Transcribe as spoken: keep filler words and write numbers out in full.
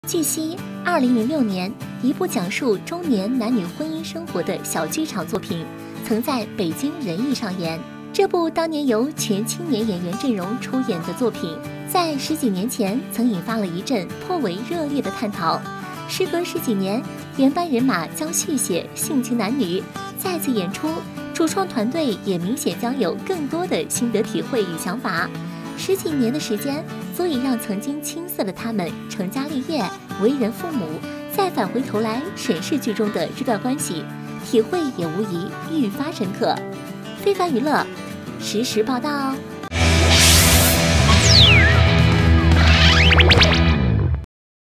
据悉，二零零六年，一部讲述中年男女婚姻生活的小剧场作品，曾在北京人艺上演。这部当年由全青年演员阵容出演的作品，在十几年前曾引发了一阵颇为热烈的探讨。时隔十几年，原班人马将续写性情男女，再次演出，主创团队也明显将有更多的心得体会与想法。十几年的时间，足以让曾经青涩的他们成家立业，为人父母，再返回头来审视剧中的这段关系，体会也无疑愈发深刻。非凡娱乐实时报道。